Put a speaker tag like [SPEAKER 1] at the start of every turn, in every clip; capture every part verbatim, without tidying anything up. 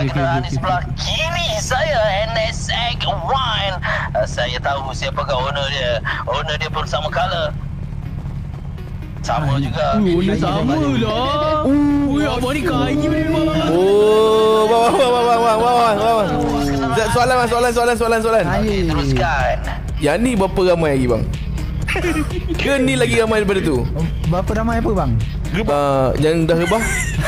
[SPEAKER 1] okay, kenderaan okay, di sebelah okay. kiri saya, N S X One. Uh, saya tahu siapakah owner dia. Owner dia pun sama color. Sama juga.
[SPEAKER 2] Oh, owner sama lah. Oh, ya abang ni kaya ni bang.
[SPEAKER 3] Oh, bang bang bang bang bang bang bang. Soalan bang, soalan soalan soalan soalan.
[SPEAKER 1] Okay, teruskan.
[SPEAKER 3] Yang ni berapa ramai lagi bang? Ke ni lagi ramai daripada tu?
[SPEAKER 4] Berapa ramai apa bang?
[SPEAKER 3] Uh, yang dah rebah?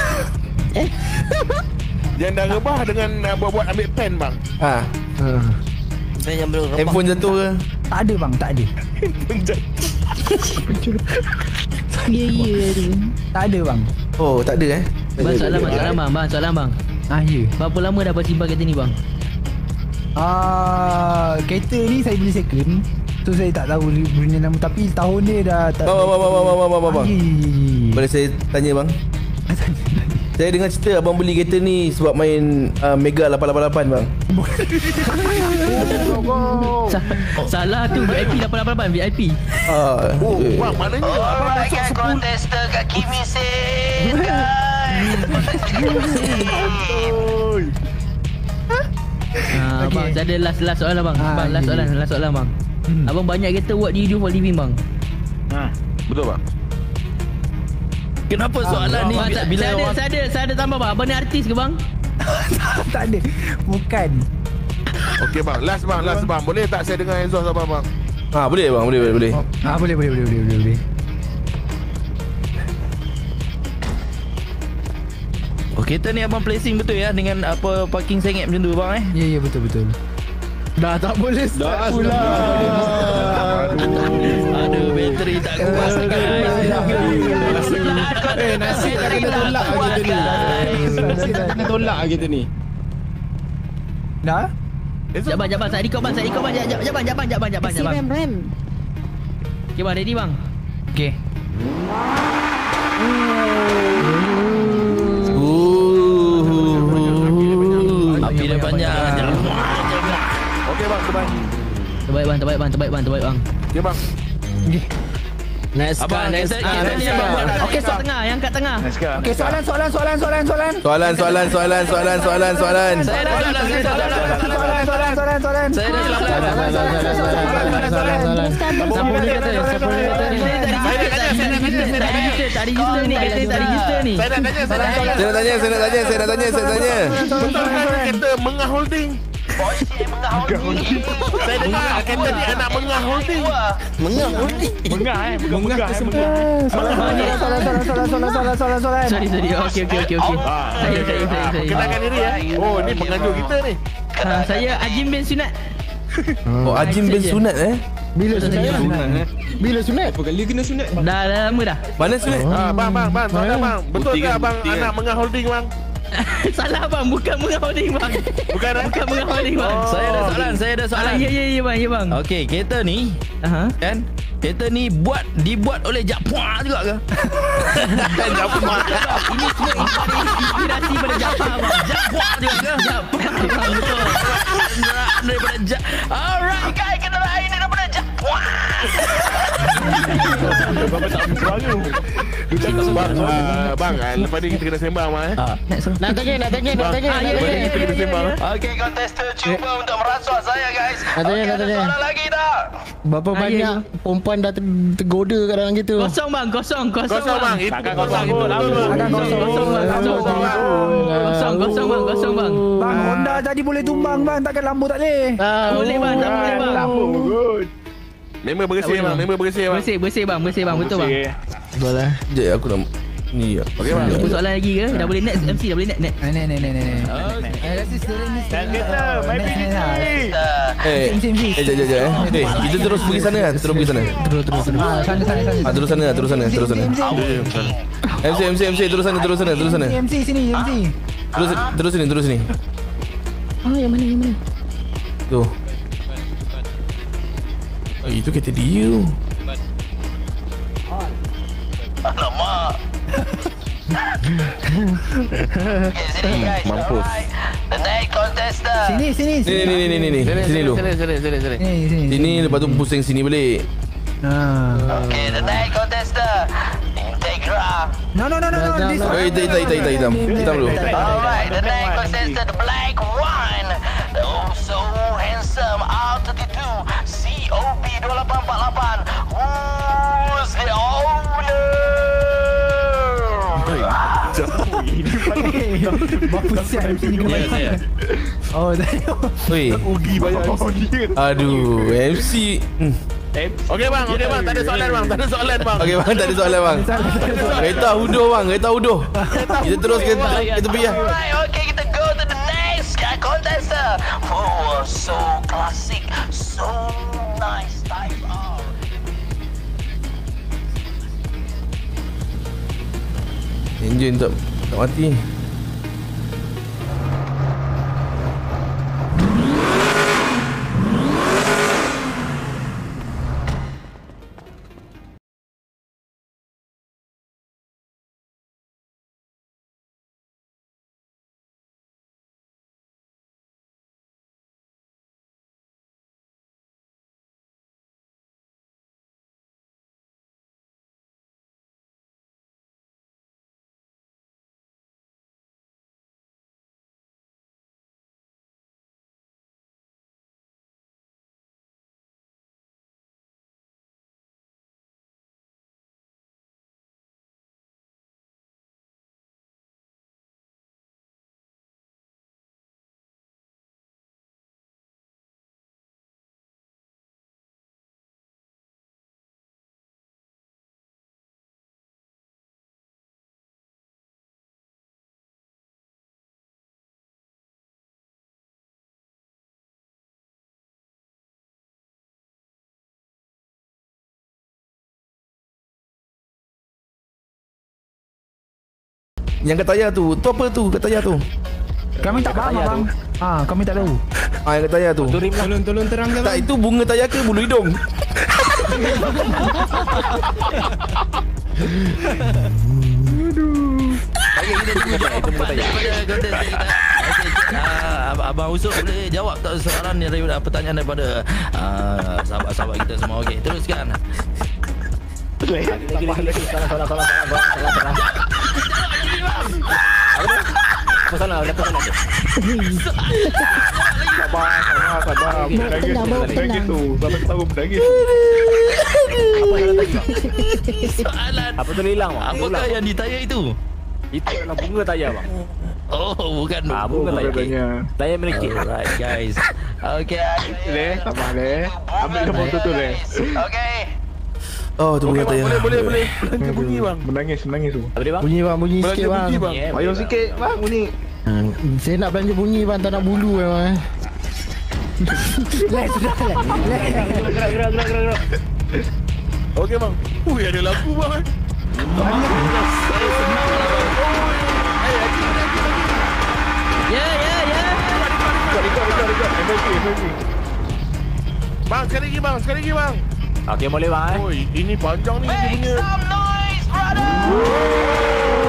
[SPEAKER 5] Yang dah rebah dengan uh, buat-buat ambil pen bang.
[SPEAKER 3] Ha.
[SPEAKER 4] Uh.
[SPEAKER 1] Yang belum rebah.
[SPEAKER 3] Handphone jatuh ke?
[SPEAKER 4] Tak ada bang, tak ada.
[SPEAKER 5] Handphone jatuh.
[SPEAKER 2] Ya ya tu.
[SPEAKER 4] Tak ada bang.
[SPEAKER 3] Oh, tak ada eh?
[SPEAKER 2] Bang soalan bang, soalan bang, bang soalan bang.
[SPEAKER 4] Ah ya.
[SPEAKER 2] Berapa lama dah bersimpan kereta ni bang?
[SPEAKER 4] Ah, kereta ni saya beli second. So saya tak tahu punya nama, tapi tahun dia dah tak.
[SPEAKER 3] Bang bang bang bang bang bang bang. Boleh saya tanya bang? Saya dengar cerita abang beli kereta ni sebab main uh, Mega lapan lapan lapan bang.
[SPEAKER 2] Sa- Salah tu V I P lapan lapan lapan V I P.
[SPEAKER 3] Ah.
[SPEAKER 5] Oh, bang maknanya abang
[SPEAKER 1] Alright,
[SPEAKER 5] masuk
[SPEAKER 1] kan
[SPEAKER 5] sepuluh.
[SPEAKER 1] kontester kat Kimi Sen, guys.
[SPEAKER 2] Ah,
[SPEAKER 4] Okay.
[SPEAKER 2] bang, saya ada last last soalan bang.
[SPEAKER 4] Ah,
[SPEAKER 2] Bang, last
[SPEAKER 4] okay.
[SPEAKER 2] soalan, last soalan bang.
[SPEAKER 4] Hmm.
[SPEAKER 2] Abang banyak kereta, what do you do for living bang?
[SPEAKER 5] Ha, betul bang.
[SPEAKER 6] Kenapa soalan ni
[SPEAKER 2] Bang,
[SPEAKER 6] bila,
[SPEAKER 2] sa-
[SPEAKER 6] bila
[SPEAKER 2] saya ada,
[SPEAKER 6] orang
[SPEAKER 2] saya ada, saya ada tambah bang. Abang ni artis ke bang?
[SPEAKER 4] Tak ada. Bukan.
[SPEAKER 5] Okey bang, last bang, last bang. Boleh tak saya dengar exhaust abang bang?
[SPEAKER 3] Ha, boleh bang, boleh boleh boleh.
[SPEAKER 4] Oh, ah boleh boleh boleh boleh boleh. boleh.
[SPEAKER 6] Oh, kereta ni abang placing betul ya dengan apa parking sengit macam tu bang eh?
[SPEAKER 4] Ya ya betul betul. Dah tak boleh start pula.
[SPEAKER 6] Aduh, bateri tak kuat guys.
[SPEAKER 7] Eh, nasi dah kena tolak kita ni. Nasi dah kena tolak kita ni.
[SPEAKER 4] Dah?
[SPEAKER 2] Sekejap bang, sekejap bang. Saya record bang, saya record bang. Sekejap, sekejap bang, sekejap bang, sekejap bang, sekejap bang.
[SPEAKER 8] Kasi rem rem.
[SPEAKER 2] Okay bang, ready bang?
[SPEAKER 4] Okey.
[SPEAKER 6] Api dia panjang.
[SPEAKER 5] Okey bang, terbaik.
[SPEAKER 2] Terbaik bang, terbaik bang, terbaik bang, terbaik bang.
[SPEAKER 5] Okey bang.
[SPEAKER 7] Nice
[SPEAKER 6] Abang,
[SPEAKER 7] nice.
[SPEAKER 6] kita kita ni abang buat
[SPEAKER 2] Okey, sok tengah, yang kat tengah.
[SPEAKER 4] Okey, soalan soalan soalan soalan soalan.
[SPEAKER 3] Soalan soalan soalan soalan soalan soalan.
[SPEAKER 6] Saya ada soalan, saya ada soalan.
[SPEAKER 4] Soalan soalan soalan soalan.
[SPEAKER 6] Saya ada soalan.
[SPEAKER 2] Siapa boleh kata? Siapa boleh kata ni?
[SPEAKER 5] Saya nak tanya, saya nak tanya, saya nak tanya.
[SPEAKER 2] Tak register ni, kata tak register ni.
[SPEAKER 5] Saya nak tanya, saya nak tanya.
[SPEAKER 3] Saya nak tanya, saya nak tanya, saya nak tanya, saya nak tanya.
[SPEAKER 5] Betul kan kereta Mengah Holding?
[SPEAKER 1] Boy, si Mengah Holding.
[SPEAKER 5] Saya dengar kereta ni anak Mengah Holding.
[SPEAKER 7] Mengah Holding.
[SPEAKER 5] Mengah eh, bukan Mengah eh.
[SPEAKER 4] Soalan soalan soalan soalan soalan soalan soalan soalan.
[SPEAKER 2] Sorry, sorry. Okey, okey, okey, okey. Saya, saya, saya, saya.
[SPEAKER 5] Kenalkan diri ya. Oh, ni penganjur kita ni.
[SPEAKER 2] Ha, saya Ajim bin Sunat.
[SPEAKER 3] Oh, Ajim bin Sunat eh?
[SPEAKER 4] Bila sunat? Bila sunat?
[SPEAKER 2] Dah, dah lama dah.
[SPEAKER 3] Mana Sunat?
[SPEAKER 5] Ah, bang, bang, bang, soalan bang. Betul ke abang anak Mengah Holding bang?
[SPEAKER 2] Salah bang, bukan Mengah Holding bang.
[SPEAKER 5] Bukan eh?
[SPEAKER 2] Bukan Mengah Holding bang.
[SPEAKER 6] Saya ada soalan, saya ada
[SPEAKER 2] Ah,
[SPEAKER 6] soalan.
[SPEAKER 2] ya, ya, ya bang, ya bang.
[SPEAKER 6] Okey, kereta ni
[SPEAKER 2] Aha.
[SPEAKER 6] kan? Kereta ni buat dibuat oleh Japar juga ke?
[SPEAKER 5] Japar.
[SPEAKER 2] Ini semua inspirasi pada Japar bang.
[SPEAKER 6] Japar juga ke?
[SPEAKER 2] Japar bang, betul.
[SPEAKER 6] Kenderaan daripada Jap. Alright.
[SPEAKER 1] Guys, kenderaan ini daripada Japan.
[SPEAKER 5] Bang, ah, bang, ah, lepas ni kita kena sembang bang eh.
[SPEAKER 7] Nak tanya, nak tanya, nak tanya.
[SPEAKER 2] Ah, ya,
[SPEAKER 5] Lepas
[SPEAKER 2] ya,
[SPEAKER 5] ni
[SPEAKER 2] ya,
[SPEAKER 5] kita kena
[SPEAKER 2] ya,
[SPEAKER 5] sembang.
[SPEAKER 2] ya,
[SPEAKER 5] eh.
[SPEAKER 1] Okey, kontester cuba untuk merasuk saya, guys.
[SPEAKER 7] Nak tanya,
[SPEAKER 1] Okey,
[SPEAKER 7] nak
[SPEAKER 1] ada
[SPEAKER 7] tanya.
[SPEAKER 1] soalan lagi tak?
[SPEAKER 7] Berapa
[SPEAKER 2] Ah,
[SPEAKER 7] banyak
[SPEAKER 2] ya,
[SPEAKER 7] perempuan dah ter- tergoda kat dalam gitu?
[SPEAKER 2] Kosong bang, kosong, kosong
[SPEAKER 5] Kosong bang, itu kosong, itu betul.
[SPEAKER 4] Akan kosong.
[SPEAKER 2] Kosong bang, kosong bang. Kosong, kosong bang, kosong bang.
[SPEAKER 4] Bang, Honda tadi boleh tumbang bang, takkan lampu tak boleh.
[SPEAKER 2] Boleh bang, tak boleh bang.
[SPEAKER 5] Member bersih bang, member bersih bang.
[SPEAKER 2] Bersih, bersih bang, bersih bang, betul bang.
[SPEAKER 7] Boleh.
[SPEAKER 3] Sekejap aku nak ni ya.
[SPEAKER 5] Okey bang.
[SPEAKER 2] Apa soalan lagi ke? Dah boleh next M C, dah boleh next next.
[SPEAKER 4] Ni ni ni ni ni. Eh, rasa sekarang ni. Dan kita, main
[SPEAKER 3] Eh,
[SPEAKER 4] Sim, sim, sim.
[SPEAKER 3] eh, jap jap jap eh. Eh, kita terus pergi sana kan? Terus pergi sana.
[SPEAKER 4] Terus terus terus. Ah, sana sana sana.
[SPEAKER 3] Ah, terus sana, terus sana, terus sana. M C M C M C terus sana, terus sana, terus sana.
[SPEAKER 4] M C sini, M C.
[SPEAKER 3] Terus terus sini, terus sini.
[SPEAKER 8] Oh, yang mana yang mana?
[SPEAKER 3] Tu. Oh, itu kereta dia.
[SPEAKER 1] Alamak. Okay, sini guys.
[SPEAKER 5] Mampus.
[SPEAKER 1] Alright. The next contester.
[SPEAKER 4] Sini sini
[SPEAKER 3] Ni ni ni ni ni ni. Sini dulu.
[SPEAKER 6] Sini, sini, sini, sini.
[SPEAKER 4] Sini sini.
[SPEAKER 3] Sini lepas tu pusing sini balik.
[SPEAKER 4] Ah.
[SPEAKER 1] Okay, the next contester. Intake Ira.
[SPEAKER 4] No no no no no. This
[SPEAKER 3] Oh, hitam, hitam, hitam, hitam, hitam. Hitam dulu.
[SPEAKER 1] Alright, the next contestant, Black Wine. Oh, so handsome, R thirty-two, C O B two eight empat lapan. Who's the owner?
[SPEAKER 4] Bapa siap M C ni
[SPEAKER 6] Ya, saya.
[SPEAKER 4] Oh, dah.
[SPEAKER 3] Oi.
[SPEAKER 5] Ugi bayar
[SPEAKER 3] Aduh, M C. Hmm.
[SPEAKER 5] Okey bang, okey bang, tak ada soalan bang, tak ada soalan bang.
[SPEAKER 3] Okey bang, tak ada soalan bang. Kereta huduh bang, kereta huduh. Kita terus ke ke tepi lah.
[SPEAKER 1] Alright, okay, kita go to the next contestant. Oh, so classic, so nice type of.
[SPEAKER 3] Enjin tak tak mati. Yang kat tayar tu, tu apa tu kat tayar tu?
[SPEAKER 4] Kami tak faham abang. Ah, kami tak tahu.
[SPEAKER 3] Ah, yang kat tayar tu.
[SPEAKER 7] Tolong tolong terangkan.
[SPEAKER 3] Tak, itu bunga tayar ke bulu hidung?
[SPEAKER 6] Okey, kita tunggu je. Itu bukan tanya. Daripada kontestan kita. Okey, ah, Abang Usop boleh jawab tak soalan ni daripada pertanyaan daripada ah, sahabat-sahabat kita semua. Okey, teruskan.
[SPEAKER 2] Lagi lagi lagi salah salah salah salah salah salah. Apa salah? Apa salah?
[SPEAKER 5] Sabar, sabar, sabar. Menangis, menangis tu. Sampai ketawa menangis.
[SPEAKER 2] Apa salah tadi?
[SPEAKER 6] Soalan.
[SPEAKER 2] Apa tu hilang?
[SPEAKER 6] Apakah yang di tayar itu?
[SPEAKER 2] Itu adalah bunga tayar bang.
[SPEAKER 6] Oh, bukan
[SPEAKER 2] Ah, bunga tayar.
[SPEAKER 5] Katanya.
[SPEAKER 2] Tayar melekit.
[SPEAKER 6] Alright, guys. Okey.
[SPEAKER 5] Le, sabar le. Ambil nombor tu tu le.
[SPEAKER 1] Okay.
[SPEAKER 3] Oh, tu bunga tayar.
[SPEAKER 5] Boleh, boleh, boleh. Belanja bunyi bang. Menangis, menangis tu.
[SPEAKER 2] Apa dia bang?
[SPEAKER 4] Bunyi bang, bunyi
[SPEAKER 5] Belanja
[SPEAKER 4] sikit bang.
[SPEAKER 5] bunyi bang. Payah sikit bang bunyi.
[SPEAKER 4] Hmm, saya nak belanja bunyi bang, tak nak bulu memang. Eh. Lek sudah lek. Lek.
[SPEAKER 2] Gerak gerak gerak gerak.
[SPEAKER 5] Okey bang. Ui, ada lagu bang.
[SPEAKER 6] Ya, ya, ya.
[SPEAKER 5] Record, record, record, record. M V P, M V P. Bang, sekali lagi bang, sekali lagi bang.
[SPEAKER 2] Okey boleh bang eh.
[SPEAKER 5] Oi, ini panjang ni dia
[SPEAKER 1] Make
[SPEAKER 5] punya.
[SPEAKER 1] some noise, brother.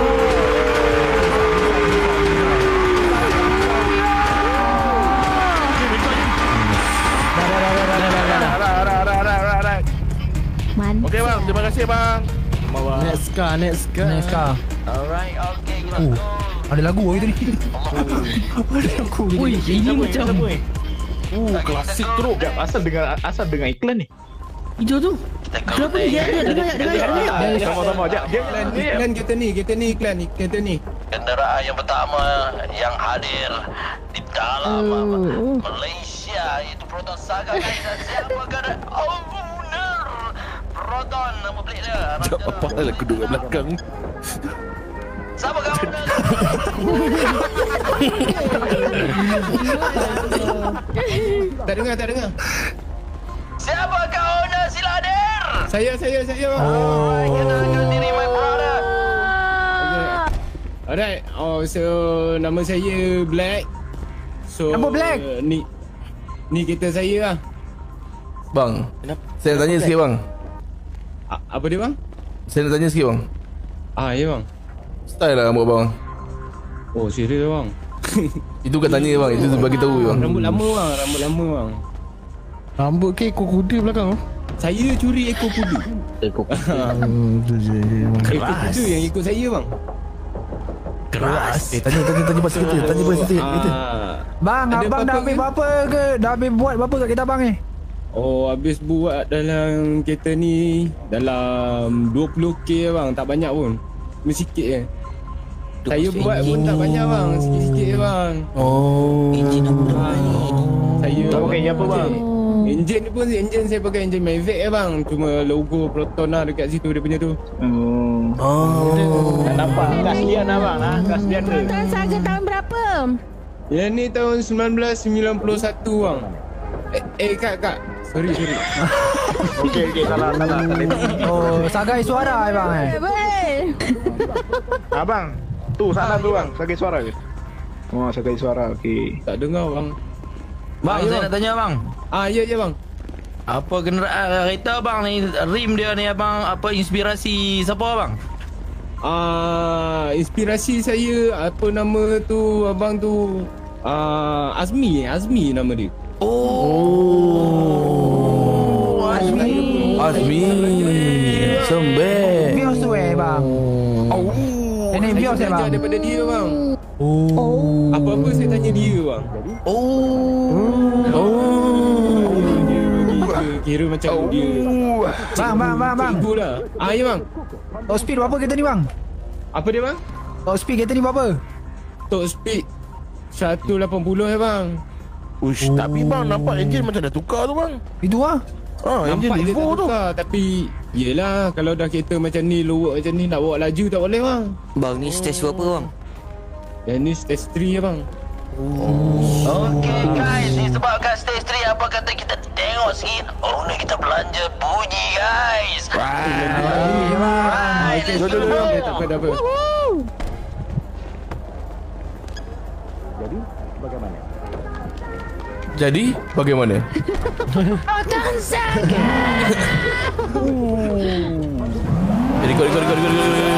[SPEAKER 8] Man.
[SPEAKER 5] Okey bang, terima kasih bang.
[SPEAKER 4] Next car, next car. Next car.
[SPEAKER 1] Alright, okay, kita
[SPEAKER 4] Oh,
[SPEAKER 1] go.
[SPEAKER 4] ada lagu lagi tadi. Ada lagu lagi.
[SPEAKER 6] Ui, ini macam
[SPEAKER 5] Uh, klasik teruk.
[SPEAKER 7] Asal dengar asal dengar iklan ni.
[SPEAKER 6] hijau tu.
[SPEAKER 1] Kita go
[SPEAKER 6] Kenapa dia dia dengar dengar dengar.
[SPEAKER 7] Sama-sama dia dia
[SPEAKER 9] Iklan kereta ni, kereta ni iklan kereta ni.
[SPEAKER 1] kenderaan yang pertama yang hadir di dalam
[SPEAKER 8] Oh.
[SPEAKER 1] Malaysia iaitu Proton Saga guys. Dan siapakah the owner Proton, nama pelik dia Raja.
[SPEAKER 5] Apa lah aku duduk kat belakang.
[SPEAKER 1] Siapakah owner?
[SPEAKER 9] Tak dengar, tak dengar.
[SPEAKER 1] Siapakah owner? Sila hadir.
[SPEAKER 9] Saya, saya, saya.
[SPEAKER 1] Oh, kenalkan diri my brother.
[SPEAKER 9] Alright. Oh, so nama saya Black. So
[SPEAKER 4] Nama Black?
[SPEAKER 9] Uh, ni ni kereta saya lah.
[SPEAKER 3] Bang, saya nak tanya sikit bang.
[SPEAKER 9] A- apa dia bang?
[SPEAKER 3] Saya nak tanya sikit bang.
[SPEAKER 9] Ah, ya bang.
[SPEAKER 3] Style lah rambut bang.
[SPEAKER 9] Oh, serius bang.
[SPEAKER 3] Itu kat tanya bang, itu bagi tahu bang.
[SPEAKER 9] Rambut lama bang, rambut lama bang.
[SPEAKER 4] Rambut ke ikut kuda belakang tu.
[SPEAKER 9] Saya curi ekor kuda.
[SPEAKER 2] Ekor
[SPEAKER 4] Oh, tu je.
[SPEAKER 9] Ekor kuda yang ikut saya bang.
[SPEAKER 6] Keras.
[SPEAKER 3] Eh tanya tanya tanya pasal kita, tanya pasal kita. kita.
[SPEAKER 9] Ah.
[SPEAKER 4] Bang,
[SPEAKER 9] Ada
[SPEAKER 4] abang dah
[SPEAKER 9] apa-apa
[SPEAKER 4] habis
[SPEAKER 9] ke?
[SPEAKER 4] berapa ke? Dah habis buat berapa kat kereta abang ni?
[SPEAKER 9] Oh, habis buat dalam kereta ni dalam dua puluh k bang, tak banyak pun. Cuma sikit je. Saya buat pun tak banyak bang, sikit-sikit je bang.
[SPEAKER 3] Oh.
[SPEAKER 6] Enjin apa
[SPEAKER 9] Ah, Saya
[SPEAKER 5] Tak pakai apa bang?
[SPEAKER 9] Enjin ni pun enjin saya pakai enjin Mavic je bang. Cuma logo Proton lah dekat situ dia punya tu.
[SPEAKER 5] Hmm.
[SPEAKER 3] Oh.
[SPEAKER 5] Tak nampak gas dia lah bang lah. Gas dia ada.
[SPEAKER 8] Proton Saga tahun berapa?
[SPEAKER 9] Yang ni tahun sembilan belas sembilan puluh satu bang. Eh, eh kak kak. Sorry sorry.
[SPEAKER 5] Okey okey salah salah.
[SPEAKER 4] Oh, Sagai suara abang eh.
[SPEAKER 8] Betul.
[SPEAKER 5] Abang, tu salah tu bang. Sagai suara ke? Oh, sagai suara. Okey.
[SPEAKER 9] Tak dengar bang.
[SPEAKER 6] Bang,
[SPEAKER 9] Ayo,
[SPEAKER 6] saya
[SPEAKER 9] bang.
[SPEAKER 6] nak tanya bang.
[SPEAKER 9] Ah ya ya bang.
[SPEAKER 6] Apa kenderaan kereta abang ni, rim dia ni abang, apa inspirasi siapa bang?
[SPEAKER 9] Ah inspirasi saya apa nama tu abang tu ah Azmi Azmi nama dia.
[SPEAKER 6] Oh, Azmi.
[SPEAKER 3] Azmi. Sembek.
[SPEAKER 4] Bios tu eh bang.
[SPEAKER 9] Oh.
[SPEAKER 4] Ini
[SPEAKER 9] Saya
[SPEAKER 4] bios eh
[SPEAKER 9] belajar
[SPEAKER 4] bang.
[SPEAKER 9] daripada dia bang.
[SPEAKER 4] Oh.
[SPEAKER 9] Apa-apa saya tanya dia bang.
[SPEAKER 6] Oh.
[SPEAKER 3] Oh.
[SPEAKER 9] Dia kira, kira macam dia.
[SPEAKER 4] Bang, bang, bang, bang.
[SPEAKER 9] Cikgu lah. Ah ya bang.
[SPEAKER 4] Top speed berapa kereta ni bang?
[SPEAKER 9] Apa dia bang?
[SPEAKER 4] Top speed kereta ni berapa?
[SPEAKER 9] Top speed seratus lapan puluh ya bang.
[SPEAKER 5] Ush, tapi bang nampak enjin macam dah tukar tu bang.
[SPEAKER 4] Itu ah.
[SPEAKER 5] Ah, enjin
[SPEAKER 9] Nampak dia
[SPEAKER 5] Evo
[SPEAKER 9] tak
[SPEAKER 5] tu.
[SPEAKER 9] tukar. Tapi yelah kalau dah kereta macam ni, low work macam ni, nak bawa laju tak boleh bang.
[SPEAKER 10] Bang, ni stage berapa bang?
[SPEAKER 9] Yang ni stage tiga ya bang.
[SPEAKER 1] Okay guys, disebabkan stage tiga, apa kata kita tengok sikit. Oh ni kita belanja bunyi guys. Right, let's
[SPEAKER 9] Jom, jom, jom.
[SPEAKER 1] go.
[SPEAKER 9] Okay, tak apa, tak apa.
[SPEAKER 3] Jadi bagaimana?
[SPEAKER 8] Proton Saga.
[SPEAKER 3] Jadi kau kau kau kau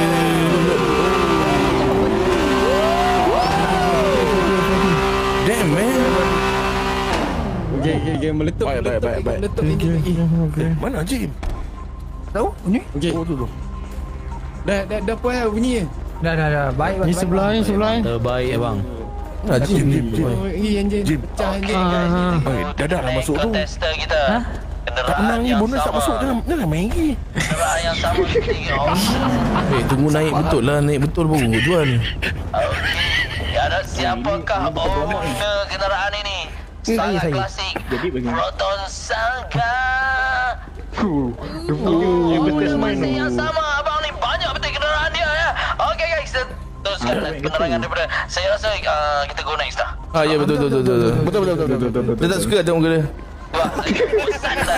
[SPEAKER 3] Damn man.
[SPEAKER 9] Okay, okay, okay. Meletup,
[SPEAKER 5] Baik, baik,
[SPEAKER 9] meletup,
[SPEAKER 5] baik, baik.
[SPEAKER 9] meletup enjin lagi.
[SPEAKER 5] Eh, mana Jim?
[SPEAKER 4] Tahu? Ni?
[SPEAKER 9] Okay.
[SPEAKER 5] Oh tu tu.
[SPEAKER 9] Dah, dah, dah puas lah bunyi ni.
[SPEAKER 4] Dah dah dah. Baik bang.
[SPEAKER 2] Ni sebelah ni sebelah ni.
[SPEAKER 6] Terbaik abang.
[SPEAKER 3] Ah, Jim, Jim, Jim.
[SPEAKER 9] Oh, ini enjin.
[SPEAKER 5] Jim.
[SPEAKER 9] Pecah enjin.
[SPEAKER 5] Eh, dah dah dah masuk tu.
[SPEAKER 1] Contester kita.
[SPEAKER 5] Tak
[SPEAKER 1] Kenderaan
[SPEAKER 5] menang ni,
[SPEAKER 1] yang
[SPEAKER 5] bonus tak
[SPEAKER 1] sama.
[SPEAKER 5] masuk. Jangan jangan main lagi.
[SPEAKER 1] Kenderaan yang sama tiga orang.
[SPEAKER 3] Eh tunggu naik betul lah, naik betul baru jual.
[SPEAKER 1] Ya, dan siapakah owner kenderaan ini? Sangat
[SPEAKER 4] saya.
[SPEAKER 1] klasik.
[SPEAKER 5] Jadi bagaimana?
[SPEAKER 1] Proton Saga.
[SPEAKER 5] Fuh, debu yang betul main tu.
[SPEAKER 1] Yang sama abang ni banyak betul kenderaan dia ya. Okey guys, kita teruskan penerangan daripada saya rasa uh, kita go next dah.
[SPEAKER 3] Ah ya betul betul betul betul.
[SPEAKER 5] Betul betul betul betul betul.
[SPEAKER 3] Dia tak suka tengok muka dia.
[SPEAKER 1] Wah, bosan dah.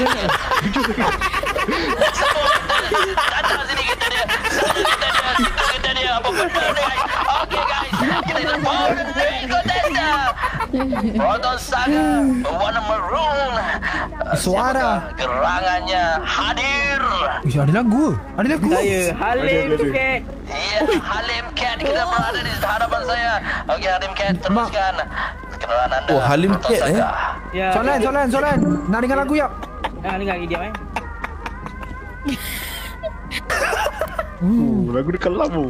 [SPEAKER 1] Datang sini kita dia. Sana kita dia, situ kita dia. Apa benda ni guys? Okey guys, kita dah bawa main contester. Proton Saga berwarna maroon.
[SPEAKER 4] Suara.
[SPEAKER 1] Siapakah gerangannya hadir?
[SPEAKER 4] Ish, ada lagu. Ada lagu.
[SPEAKER 5] Halim Tuket.
[SPEAKER 1] Ya, Halim Cat kita berada di hadapan saya. Okey, Halim Cat teruskan kenderaan anda.
[SPEAKER 3] Oh, Halim
[SPEAKER 1] Proton
[SPEAKER 3] Cat, eh?
[SPEAKER 1] Saga.
[SPEAKER 4] Soalan, soalan, soalan. Nak dengar lagu yap.
[SPEAKER 5] Uh, lagu dia kelam tu.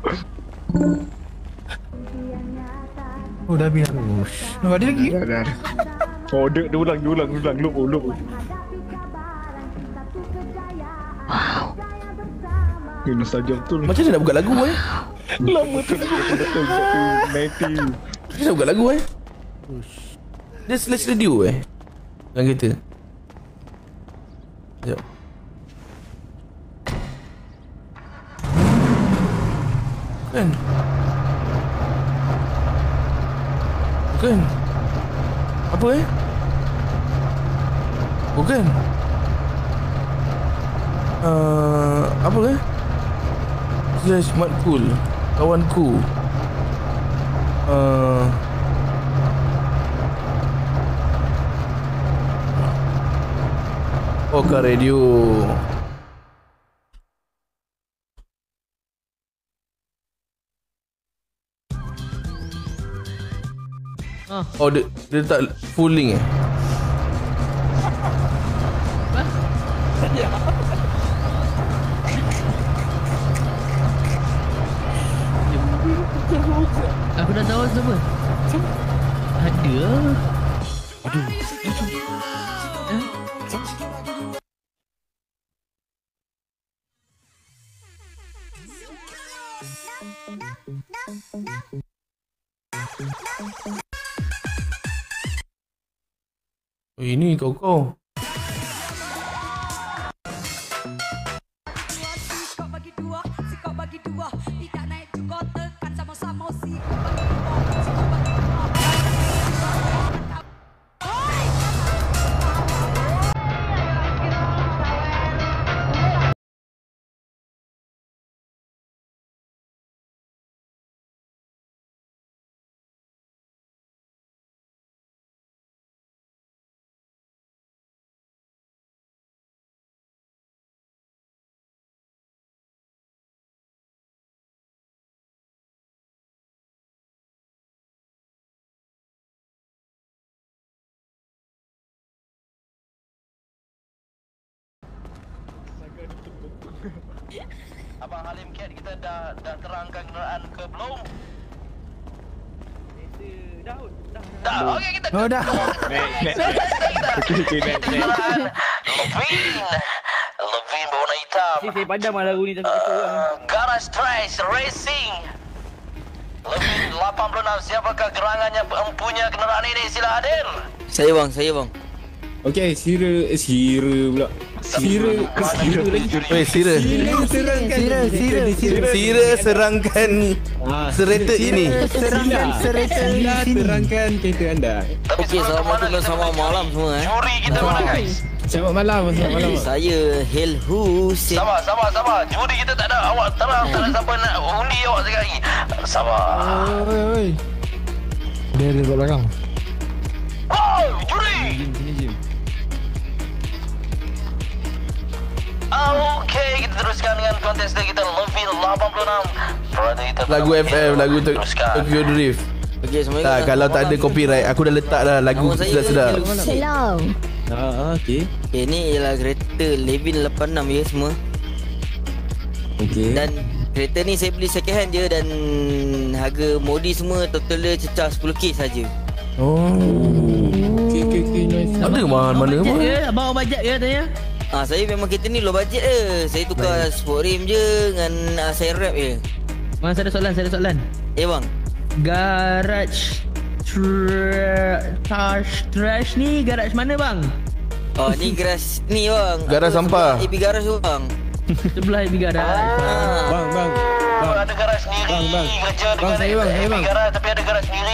[SPEAKER 4] Oh, dah habis. Oh, ada lagi.
[SPEAKER 5] Dah dah. Oh, dia, dia ulang, dia ulang, dia ulang, loop, oh, loop. Wow. Ini nostalgia betul.
[SPEAKER 3] Macam mana nak buka lagu eh?
[SPEAKER 5] Lama tu betul betul sembilan puluh.
[SPEAKER 3] Macam mana nak buka lagu eh? Dia slash radio eh? Dalam kereta. Sekejap. Bukan. Bukan. Apa eh? Bukan. Uh, apa eh? Slash Mat Cool. Kawanku. Uh, Oka Radio. Oh, dia, dia letak full link eh?
[SPEAKER 6] siapa? Ada.
[SPEAKER 7] Aduh.
[SPEAKER 6] Eh?
[SPEAKER 3] Oh, ini kau-kau.
[SPEAKER 1] Abang Halim Cat, kita dah dah terangkan kenderaan ke belum? Dah, dah. Dah, okey kita.
[SPEAKER 4] Oh dah.
[SPEAKER 5] Nek, nek. Okey, nek, nek.
[SPEAKER 1] Levin. Levin berwarna hitam.
[SPEAKER 2] Si saya padam lah lagu ni tak kacau kan.
[SPEAKER 1] Uh, Garage Trash Racing. Levin lapan puluh enam, siapakah gerangannya empunya kenderaan ini? Sila hadir.
[SPEAKER 10] Saya bang, saya bang.
[SPEAKER 9] Okey, Sira, eh, Sira pula. Sira, Sira lagi.
[SPEAKER 3] Weh, Sira.
[SPEAKER 9] Sira serangkan.
[SPEAKER 4] Sira, Sira, Sira.
[SPEAKER 3] Sira serangkan
[SPEAKER 9] Ah,
[SPEAKER 3] sereta ini.
[SPEAKER 4] Serangkan sereta
[SPEAKER 9] Sila
[SPEAKER 4] sini.
[SPEAKER 9] terangkan kereta anda.
[SPEAKER 1] Tapi
[SPEAKER 10] Okey,
[SPEAKER 1] sebelum
[SPEAKER 10] selamat
[SPEAKER 1] ke mana
[SPEAKER 10] malam,
[SPEAKER 1] kita
[SPEAKER 10] selamat
[SPEAKER 1] tengok
[SPEAKER 10] malam semua eh.
[SPEAKER 1] Juri kita mana guys?
[SPEAKER 9] Selamat malam, selamat malam.
[SPEAKER 10] Saya Hel Hussein.
[SPEAKER 1] Sabar, sabar, sabar. Juri kita tak ada. Awak terang, tak ada siapa nak undi awak sekali lagi. Sabar.
[SPEAKER 4] Oi, oi. Dia ada kat belakang.
[SPEAKER 1] Oh, juri.
[SPEAKER 9] Sini Jim.
[SPEAKER 1] Okey, kita teruskan dengan kontestan kita Levin lapan puluh enam. Berada kita
[SPEAKER 3] Lagu F M, lagu Tok-
[SPEAKER 1] teruskan.
[SPEAKER 3] Tokyo Drift.
[SPEAKER 10] Okey, semuanya.
[SPEAKER 3] Tak, kalau tak ada copyright, aku dah letak dah lagu
[SPEAKER 10] Nama saya
[SPEAKER 3] sedap-sedap.
[SPEAKER 10] Hel Hussein.
[SPEAKER 8] Salam.
[SPEAKER 9] Ah, okey.
[SPEAKER 10] Okay, ni ialah kereta Levin lapan enam ya semua.
[SPEAKER 9] Okey.
[SPEAKER 10] Dan kereta ni saya beli second hand je dan harga modi semua total dia cecah sepuluh K saja.
[SPEAKER 3] Oh.
[SPEAKER 9] Okey, okey, okey, nice.
[SPEAKER 3] Ada mahal mana
[SPEAKER 6] Bajet
[SPEAKER 3] pun.
[SPEAKER 6] ke? Abang bajet ke tanya?
[SPEAKER 10] Ah, saya memang kereta ni low budget je. Saya tukar sport rim je dengan uh, saya wrap je.
[SPEAKER 6] Bang, saya ada soalan, saya ada soalan.
[SPEAKER 10] Eh bang.
[SPEAKER 6] Garage tra- trash trash ni garage mana bang?
[SPEAKER 10] Oh, ni garage ni bang.
[SPEAKER 3] Garaj
[SPEAKER 10] Apa,
[SPEAKER 3] sampah.
[SPEAKER 10] sebelah A B garage tu bang.
[SPEAKER 6] Sebelah ibi garage.
[SPEAKER 10] Ah.
[SPEAKER 9] Bang, bang.
[SPEAKER 1] Oh,
[SPEAKER 9] Bang.
[SPEAKER 1] ada garaj sendiri.
[SPEAKER 9] Bang, bang.
[SPEAKER 1] Kerja
[SPEAKER 9] Bang,
[SPEAKER 1] dengan
[SPEAKER 9] saya, bang, saya, bang.
[SPEAKER 1] garaj tapi ada garaj sendiri.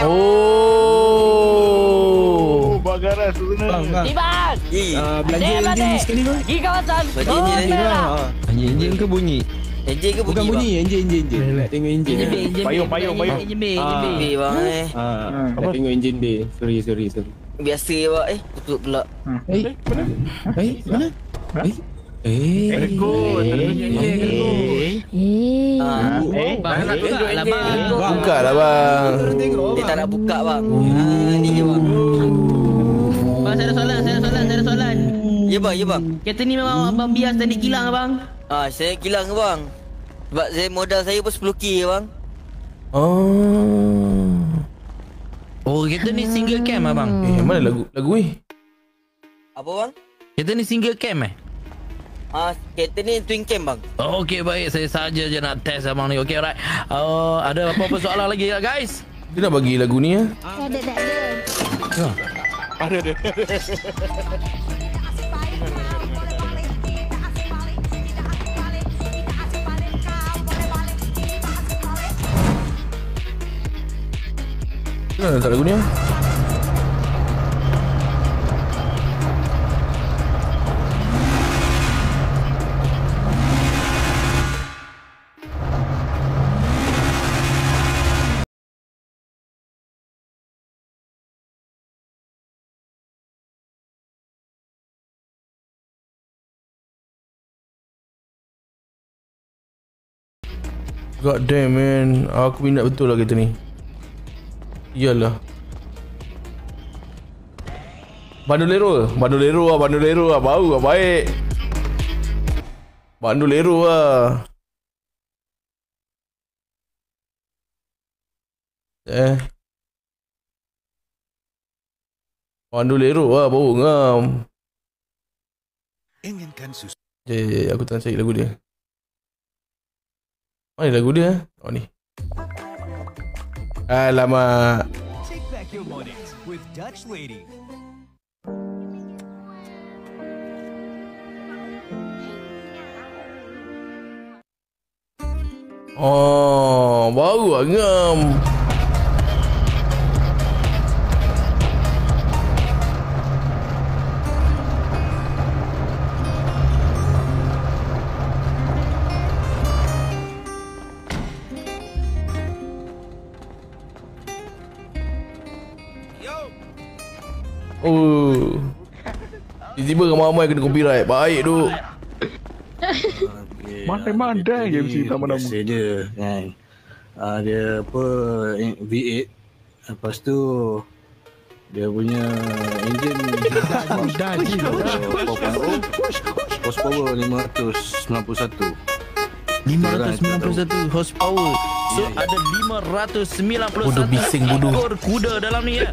[SPEAKER 3] Oh.
[SPEAKER 5] Bagaras sebenarnya.
[SPEAKER 9] Bang, bang.
[SPEAKER 8] Iban.
[SPEAKER 10] Eh,
[SPEAKER 9] Ah, belanja enjin sekali bang.
[SPEAKER 8] Pergi kawasan.
[SPEAKER 10] Belanja
[SPEAKER 8] Oh,
[SPEAKER 10] enjin
[SPEAKER 9] Enjin bang.
[SPEAKER 8] merah.
[SPEAKER 9] Ah.
[SPEAKER 7] Enjin ke bunyi?
[SPEAKER 10] enjin ke
[SPEAKER 9] Bukan
[SPEAKER 10] bunyi
[SPEAKER 9] bunyi, enjin, enjin, enjin. Nak tengok enjin.
[SPEAKER 6] Enjin bay, enjin
[SPEAKER 5] Payung,
[SPEAKER 6] bay,
[SPEAKER 5] payung,
[SPEAKER 6] enjin
[SPEAKER 5] payung.
[SPEAKER 6] bay, enjin bay,
[SPEAKER 9] Ah.
[SPEAKER 6] enjin bay.
[SPEAKER 10] bay bang eh.
[SPEAKER 9] Ah, nak tengok enjin bay. Sorry, sorry, sorry.
[SPEAKER 10] Biasa je bang eh. Tutup pula.
[SPEAKER 9] Eh, mana? Eh, mana? Eh. Eh.
[SPEAKER 5] Rekod.
[SPEAKER 2] Eh.
[SPEAKER 8] Eh.
[SPEAKER 10] Ah.
[SPEAKER 5] Eh,
[SPEAKER 6] Bang, nak buka lah bang.
[SPEAKER 3] Buka lah bang.
[SPEAKER 10] Dia tak nak buka bang. Ah, ni je bang.
[SPEAKER 6] Bang, saya ada soalan, saya ada soalan, saya ada soalan.
[SPEAKER 10] Ya bang, ya bang.
[SPEAKER 6] Kereta ni memang abang bias teknik kilang abang.
[SPEAKER 10] Ah, saya kilang ke bang. Sebab saya modal saya pun sepuluh K bang.
[SPEAKER 3] Oh.
[SPEAKER 6] Oh, kereta ni single cam abang.
[SPEAKER 3] Eh, mana lagu lagu ni?
[SPEAKER 10] Apa bang?
[SPEAKER 6] Kereta ni single cam eh?
[SPEAKER 10] Ah, kereta ni twin cam bang.
[SPEAKER 6] Oh, okey baik, saya saja je nak test abang ni. Okey, alright. Uh, ada apa-apa soalan lagi tak guys?
[SPEAKER 3] Dia nak bagi lagu ni ya?
[SPEAKER 8] Tak ada, tak ada.
[SPEAKER 5] Ada dia.
[SPEAKER 3] Dia nak letak lagu ni ya? God damn man. Aku minat betul lah kereta ni. Iyalah. Bandolero Bandolero lah Bandolero lah Bau lah baik. Bandolero lah. Eh. Bandolero lah, bau ngam.
[SPEAKER 11] Inginkan susu.
[SPEAKER 3] Ya, ya, ya, aku tengah cari lagu dia. Mana lagu dia? Oh ni. Alamak.
[SPEAKER 11] Take back your mornings with Dutch Lady.
[SPEAKER 3] Oh, baru lah ngam. Oh. Tiba-tiba ramai-ramai kena copyright. Baik tu.
[SPEAKER 5] Mandai-mandai je mesti nama-nama.
[SPEAKER 2] Biasa dia kan. Uh, dia apa V eight. Lepas tu dia punya enjin dah horsepower lima ratus sembilan puluh satu.
[SPEAKER 6] lima ratus sembilan puluh satu horsepower. So yeah, ada lima ratus sembilan puluh satu
[SPEAKER 3] bodoh bising bodoh.
[SPEAKER 6] ekor kuda dalam ni ya.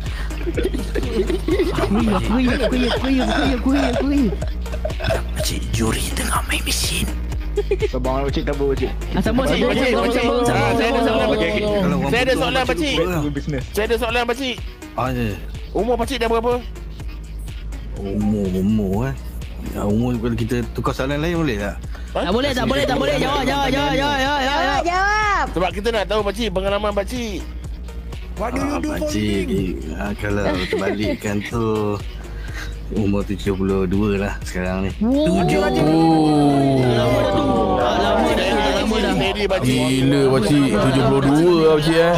[SPEAKER 4] Kuih, kuih, kuih, kuih, kuih, kuih, kuih.
[SPEAKER 6] Pakcik, juri tengah main mesin.
[SPEAKER 5] Abang Pakcik tak apa Pakcik.
[SPEAKER 4] Sama saya
[SPEAKER 5] Pakcik, Pakcik. Ah, saya ada soalan Pakcik. Saya ada soalan Pakcik. Saya ada soalan Pakcik.
[SPEAKER 2] Ah, ya.
[SPEAKER 5] Umur Pakcik dah berapa?
[SPEAKER 2] Umur, umur eh. Ya, umur kalau kita tukar soalan lain boleh tak?
[SPEAKER 4] Tak boleh, tak boleh, tak boleh. Jawab, jawab, jawab, jawab, jawab, jawab.
[SPEAKER 8] Jawab.
[SPEAKER 5] Sebab kita nak tahu Pakcik, pengalaman Pakcik.
[SPEAKER 2] What do you do for living? Ah, kalau terbalikkan tu umur tujuh puluh dua lah sekarang ni.
[SPEAKER 3] Tujuh.
[SPEAKER 6] Lama dah tu. Lama dah, lama dah.
[SPEAKER 3] Gila Pakcik, tujuh puluh dua lah Pakcik eh.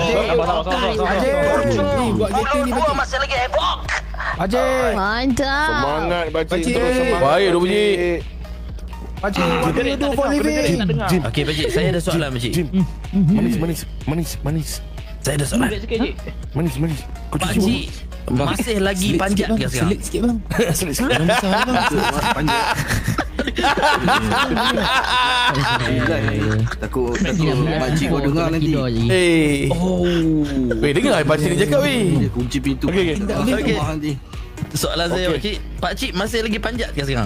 [SPEAKER 4] Buat kereta ni
[SPEAKER 1] Gua masih lagi heboh.
[SPEAKER 4] Ajay.
[SPEAKER 8] Mantap.
[SPEAKER 5] Semangat Pakcik.
[SPEAKER 4] Pakcik.
[SPEAKER 5] Terus semangat.
[SPEAKER 3] Baik tu Pakcik.
[SPEAKER 4] Pakcik, what do you do for living?
[SPEAKER 6] Okey Pakcik, saya ada soalan Pakcik.
[SPEAKER 5] Manis, manis, manis, manis.
[SPEAKER 6] Saya ada soalan.
[SPEAKER 5] Manis, manis. Kau cuci
[SPEAKER 6] Pakcik masih lagi panjat ke sekarang?
[SPEAKER 7] Selit sikit bang.
[SPEAKER 5] Selit sikit.
[SPEAKER 2] Panjang. Takut takut makcik kau dengar nanti.
[SPEAKER 3] Eh.
[SPEAKER 6] Oh.
[SPEAKER 3] Weh, dengar Pakcik ni cakap weh.
[SPEAKER 2] Dia kunci pintu.
[SPEAKER 5] Okey, okey.
[SPEAKER 6] Okey.
[SPEAKER 2] nanti.
[SPEAKER 6] Soalan saya Pakcik, Pakcik masih lagi panjat ke sekarang?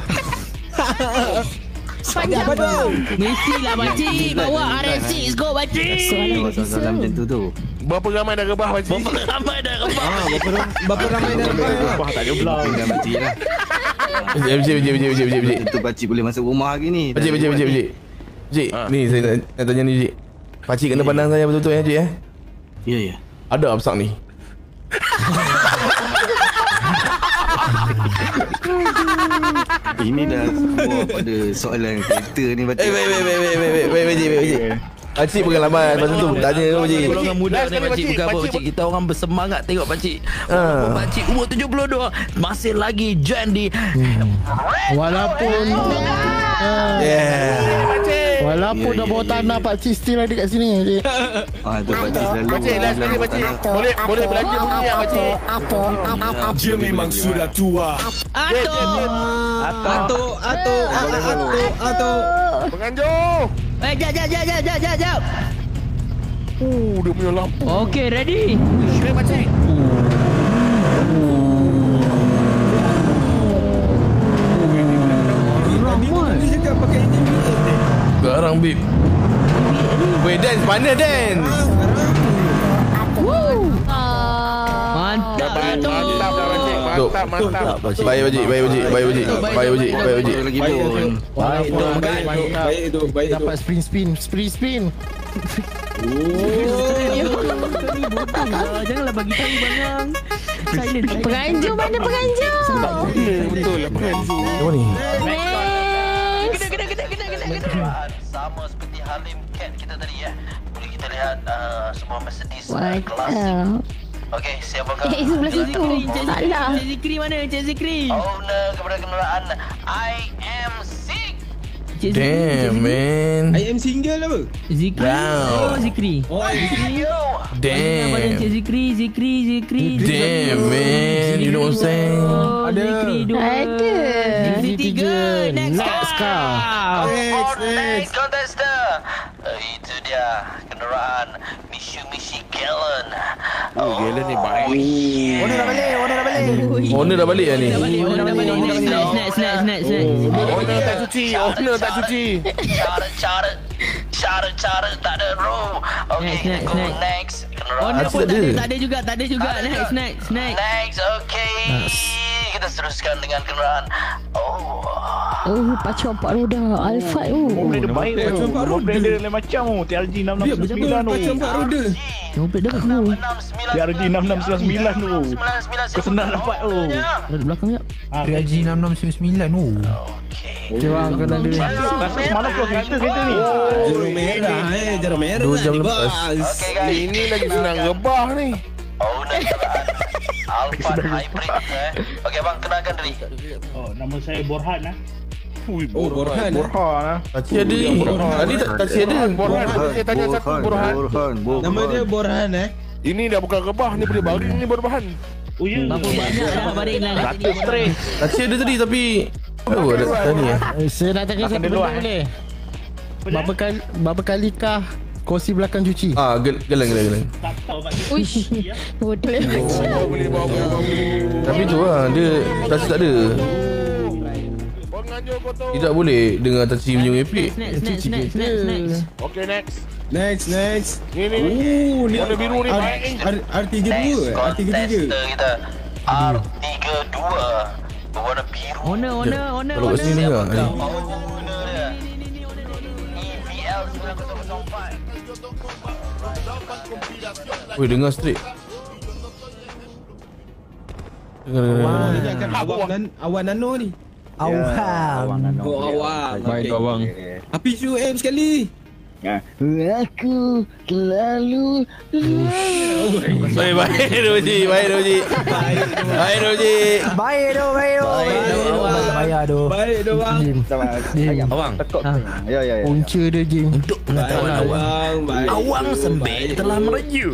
[SPEAKER 8] Panjang apa tu?
[SPEAKER 4] Mestilah pakcik. Bawa R S six go pakcik.
[SPEAKER 2] Soalan macam tu tu.
[SPEAKER 5] Berapa ramai dah rebah Pakcik?
[SPEAKER 6] Berapa ramai dah rebah?
[SPEAKER 2] Ah, berapa berapa ramai dah
[SPEAKER 5] Rebah tak ada belang.
[SPEAKER 2] Dengan pakcik lah.
[SPEAKER 3] Pakcik, pakcik, pakcik, pakcik, pakcik, pakcik.
[SPEAKER 2] Itu pakcik boleh masuk rumah hari ni.
[SPEAKER 3] Pakcik, pakcik, pakcik, pakcik. Pakcik, ni saya nak, nak tanya ni Pakcik. Pakcik kena pandang saya betul-betul ya Pakcik eh.
[SPEAKER 2] Ya, ya.
[SPEAKER 3] Ada absak ni.
[SPEAKER 2] Ini dah semua pada soalan kereta ni pakcik.
[SPEAKER 3] Eh, wait, wait, wait, wait, wait, wait, wait, Pakcik, wait, Pakcik. Pakcik pengalaman pasal tu tanya tu Pakcik.
[SPEAKER 6] Golongan muda
[SPEAKER 5] Last
[SPEAKER 6] ni
[SPEAKER 5] kali,
[SPEAKER 6] Pakcik,
[SPEAKER 5] Pakcik.
[SPEAKER 6] bukan apa
[SPEAKER 5] Pakcik-
[SPEAKER 6] Pakcik. Kita orang bersemangat tengok Pakcik.
[SPEAKER 3] Ah.
[SPEAKER 6] Walaupun Pakcik umur tujuh puluh dua masih lagi join di
[SPEAKER 7] Walaupun
[SPEAKER 3] Yeah.
[SPEAKER 7] Walaupun
[SPEAKER 2] Ya,
[SPEAKER 7] dah
[SPEAKER 2] ya,
[SPEAKER 7] bawa
[SPEAKER 2] ya,
[SPEAKER 7] tanah
[SPEAKER 2] ya.
[SPEAKER 7] pakcik still ada kat sini pakcik.
[SPEAKER 2] Ah, tu pakcik selalu.
[SPEAKER 5] Pakcik, last kali Pakcik. Boleh boleh belanja bunyi yang Pakcik.
[SPEAKER 11] Dia memang sudah tua.
[SPEAKER 4] Ato.
[SPEAKER 5] Ato,
[SPEAKER 4] Ato. Ato. Ato.
[SPEAKER 5] penganjur.
[SPEAKER 4] Eh, jap, jap, jap, jap, jap, jap, jap.
[SPEAKER 5] Uh, dia punya lampu.
[SPEAKER 4] Okey, ready.
[SPEAKER 5] Okey Pakcik.
[SPEAKER 3] Garang bib. Weh dance mana dance?
[SPEAKER 4] Mantap.
[SPEAKER 5] Mantap dah Pakcik. Mantap, mantap.
[SPEAKER 3] Baik Pakcik, baik Pakcik, baik Pakcik. Baik Pakcik, baik Pakcik.
[SPEAKER 2] Lagi pun.
[SPEAKER 7] Baik tu, baik tu, baik tu. Dapat spin spin, spin spin.
[SPEAKER 4] Janganlah bagi tahu bangang. Silent.
[SPEAKER 8] Penganjur mana penganjur?
[SPEAKER 5] Betul lah penganjur.
[SPEAKER 3] Apa ni?
[SPEAKER 1] Sama seperti Halim Cat kita tadi ya. Boleh kita lihat uh, sebuah Mercedes uh, kelas.
[SPEAKER 8] Mantap.
[SPEAKER 1] Okey, siapakah
[SPEAKER 8] Eh, sebelah situ. Salah.
[SPEAKER 4] Encik Zikri mana? Encik Zikri.
[SPEAKER 1] owner kepada kenderaan I M six?
[SPEAKER 4] Encik Zikri.
[SPEAKER 3] Damn man.
[SPEAKER 7] I am single apa?
[SPEAKER 4] Zikri.
[SPEAKER 3] Wow.
[SPEAKER 4] Oh, Zikri.
[SPEAKER 7] Oh,
[SPEAKER 4] Nama
[SPEAKER 3] Damn.
[SPEAKER 4] Encik Zikri, Zikri, Zikri.
[SPEAKER 3] Damn man. You know what I'm saying?
[SPEAKER 4] Oh,
[SPEAKER 7] Ada.
[SPEAKER 4] Zikri dua.
[SPEAKER 8] Ada.
[SPEAKER 4] Zikri tiga. Next
[SPEAKER 7] Next
[SPEAKER 4] car.
[SPEAKER 7] car.
[SPEAKER 1] Our next contestant. Uh, itu dia dia kenderaan Mitsubishi Gallon.
[SPEAKER 5] Oh, Gallon ni baik.
[SPEAKER 4] Owner dah balik, owner dah balik.
[SPEAKER 3] Owner dah balik lah ni.
[SPEAKER 6] Owner dah balik. Next, next, next, next, next.
[SPEAKER 5] Owner tak cuci, owner tak cuci.
[SPEAKER 1] Cara-cara Cara-cara tak ada room. Okay,
[SPEAKER 6] Next,
[SPEAKER 1] kita
[SPEAKER 6] next,
[SPEAKER 1] go
[SPEAKER 6] next.
[SPEAKER 1] next. Kenderaan
[SPEAKER 6] Owner pun
[SPEAKER 3] tak
[SPEAKER 6] tak
[SPEAKER 3] ada.
[SPEAKER 6] ada, tak ada juga, tak ada juga.
[SPEAKER 1] Tak ada
[SPEAKER 6] Next,
[SPEAKER 1] juga.
[SPEAKER 6] next, next.
[SPEAKER 1] Next, okay. Kita teruskan dengan kenderaan. Oh.
[SPEAKER 8] Oh, pacu empat roda. Alphard tu.
[SPEAKER 12] Mobil dia baik tu. Mobil dia lain macam tu. T R G enam enam sembilan tu.
[SPEAKER 8] Mobil dah tu.
[SPEAKER 12] T R G enam enam sembilan tu. Kau senang dapat tu.
[SPEAKER 6] Ada di belakang jap.
[SPEAKER 4] T R G enam enam sembilan tu.
[SPEAKER 12] Okay bang, kau dah ada. Rasa semalam kau kereta kereta ni.
[SPEAKER 7] Jarum merah eh, jarum merah.
[SPEAKER 3] Dua jam lepas.
[SPEAKER 1] Okay guys.
[SPEAKER 5] Ini lagi senang rebah ni.
[SPEAKER 1] Owner kenderaan Alphard Hybrid eh. Okay bang, kenalkan diri.
[SPEAKER 12] Oh, nama saya Borhan lah.
[SPEAKER 5] Ui,
[SPEAKER 7] Oh, Borhan.
[SPEAKER 12] Borhan lah.
[SPEAKER 3] Taci ada ni. Tadi tak taci ada.
[SPEAKER 5] Borhan. Saya tanya satu Borhan.
[SPEAKER 2] Borhan, Borhan.
[SPEAKER 7] Nama dia Borhan eh.
[SPEAKER 5] Ini dah bukan rebah, ni boleh baring ni Borhan.
[SPEAKER 12] Oh ya.
[SPEAKER 6] Berapa banyak dah baring lah kat sini.
[SPEAKER 12] Ratus straight.
[SPEAKER 3] Taci ada tadi tapi apa ada tadi eh?
[SPEAKER 13] Saya nak tanya satu benda boleh? Berapa kali berapa kali kah kursi belakang cuci?
[SPEAKER 3] Ah, gel- gelang gelang gelang.
[SPEAKER 12] Tak tahu bagi.
[SPEAKER 8] Uish. Bodoh.
[SPEAKER 5] Oh, boleh bawa boleh bawa.
[SPEAKER 3] Tapi tu lah dia taci tak ada.
[SPEAKER 5] Penganjur kotor.
[SPEAKER 3] Tidak boleh dengar taci punya merepek.
[SPEAKER 6] Next, next, next, next, next.
[SPEAKER 5] Okay, next.
[SPEAKER 7] Next, next.
[SPEAKER 5] Ni ni.
[SPEAKER 7] Oh, ni
[SPEAKER 5] Warna biru ni baik ni.
[SPEAKER 7] R tiga dua,
[SPEAKER 1] Next
[SPEAKER 7] R tiga tiga.
[SPEAKER 1] contester kita R tiga dua berwarna biru.
[SPEAKER 6] Owner, owner, owner,
[SPEAKER 3] Kalau kat sini
[SPEAKER 6] owner.
[SPEAKER 3] dengar ni.
[SPEAKER 1] Owner dia E V L sembilan kosong kosong empat.
[SPEAKER 3] Weh, dengar straight. Dengar dengar.
[SPEAKER 7] Wah,
[SPEAKER 3] dengar.
[SPEAKER 7] ini akan awan nan awan nano ni.
[SPEAKER 4] Awam.
[SPEAKER 7] Oh, awan.
[SPEAKER 13] Baik kau bang.
[SPEAKER 7] Api show M sekali.
[SPEAKER 8] Aku selalu
[SPEAKER 3] Baik, baik Roji, baik Roji. Baik Roji.
[SPEAKER 4] Baik tu, baik tu.
[SPEAKER 6] Baik tu, awam.
[SPEAKER 4] Bayar tu.
[SPEAKER 7] Baik dah bang.
[SPEAKER 6] Abang,
[SPEAKER 12] Ya ya ya.
[SPEAKER 13] Punca dia Jim.
[SPEAKER 6] untuk pengetahuan awang,
[SPEAKER 7] Awang, baik.
[SPEAKER 6] Awang Sembel telah merayu.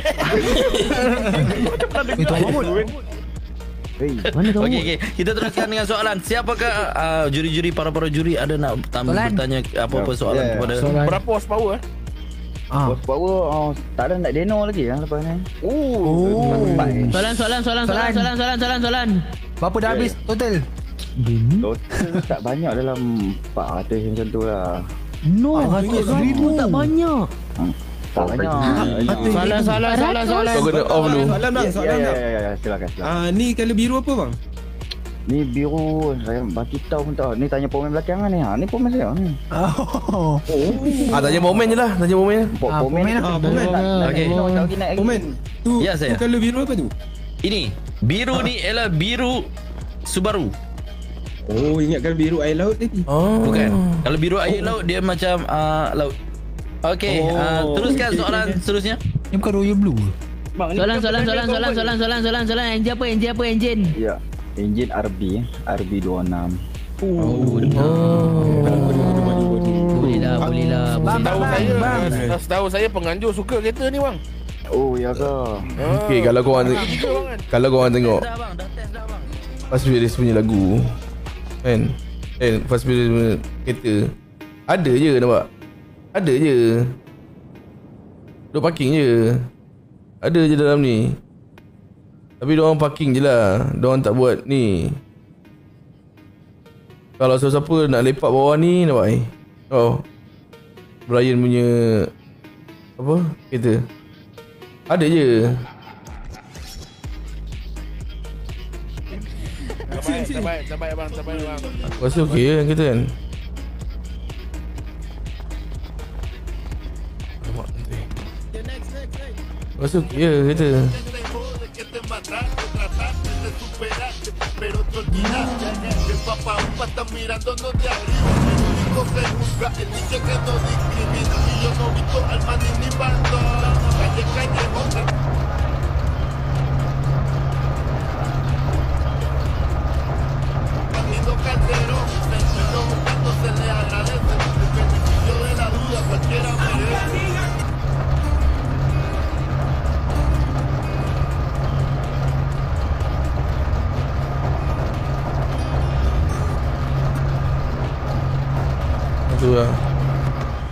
[SPEAKER 4] Itu Mahmud.
[SPEAKER 8] Mana kamu?
[SPEAKER 6] Okey, okey. Kita teruskan dengan soalan. Siapakah uh, juri-juri, para-para juri ada nak tam-
[SPEAKER 4] Soalan.
[SPEAKER 6] bertanya apa-apa soalan
[SPEAKER 12] Ya, ya.
[SPEAKER 6] kepada
[SPEAKER 13] Soalan.
[SPEAKER 5] Berapa horsepower eh?
[SPEAKER 4] Ah.
[SPEAKER 12] Power oh, tak ada nak deno lagi lah lepas ni.
[SPEAKER 4] Oh.
[SPEAKER 6] soalan, soalan, soalan, soalan, soalan, soalan, soalan, soalan.
[SPEAKER 4] Berapa dah habis total?
[SPEAKER 12] Total tak banyak dalam empat ratus macam tu lah.
[SPEAKER 8] No, ratus ribu tak banyak.
[SPEAKER 12] Tak banyak.
[SPEAKER 13] Soalan soalan soalan soalan.
[SPEAKER 3] Kau kena off dulu.
[SPEAKER 7] Soalan bang,
[SPEAKER 12] Ya
[SPEAKER 7] soalan
[SPEAKER 12] ya
[SPEAKER 7] bang.
[SPEAKER 12] ya ya silakan silakan.
[SPEAKER 7] Ah, ni kalau biru apa bang?
[SPEAKER 12] Ni biru saya baki tahu pun tahu. Ni tanya pemain belakangan ni. Ha ni pemain saya ni.
[SPEAKER 4] Oh.
[SPEAKER 3] Ah, tanya momen je lah, tanya momen.
[SPEAKER 4] Ah,
[SPEAKER 12] Pemain
[SPEAKER 4] pemain
[SPEAKER 7] Ah, pemain.
[SPEAKER 6] Okey.
[SPEAKER 7] Komen. Tu,
[SPEAKER 6] Ya,
[SPEAKER 7] tu
[SPEAKER 6] saya.
[SPEAKER 7] kalau biru apa tu?
[SPEAKER 6] Ini biru ni ialah biru Subaru.
[SPEAKER 7] Oh, ingat kalau biru air laut tadi.
[SPEAKER 3] Oh.
[SPEAKER 6] Bukan. Kalau biru air laut dia macam uh, laut. Okey,
[SPEAKER 7] Oh,
[SPEAKER 6] uh, teruskan
[SPEAKER 7] okey,
[SPEAKER 6] soalan
[SPEAKER 7] okey.
[SPEAKER 6] seterusnya.
[SPEAKER 4] Ni bukan Royal Blue.
[SPEAKER 6] Soalan, soalan, soalan, soalan, soalan, soalan, soalan, soalan. Enjin apa? Enjin apa? Enjin.
[SPEAKER 12] Ya. Enjin R B R B dua puluh enam.
[SPEAKER 7] Oh,
[SPEAKER 6] Boleh lah, boleh lah.
[SPEAKER 4] Bang,
[SPEAKER 5] Tahu
[SPEAKER 4] bang,
[SPEAKER 5] saya,
[SPEAKER 4] bang.
[SPEAKER 5] eh, setahu saya penganjur suka kereta ni bang.
[SPEAKER 12] Oh ya ke?
[SPEAKER 3] Okey, kalau kau orang
[SPEAKER 5] Tiga bang kan.
[SPEAKER 3] kalau kau orang tengok
[SPEAKER 6] Dah bang, dah test dah bang.
[SPEAKER 3] Fast Furious punya lagu kan, kan Fast Furious punya kereta ada je, nampak, ada je duk parking je, ada je dalam ni. Tapi diorang parking je lah, diorang tak buat ni. Kalau siapa-siapa nak lepak bawah ni, nampak ni, oh Brian punya apa kereta ada je.
[SPEAKER 5] Terbaik, terbaik, terbaik bang, terbaik bang.
[SPEAKER 3] Aku rasa okey kan kereta kan. Alamak, nanti. Aku rasa okey je kereta. Tu lah.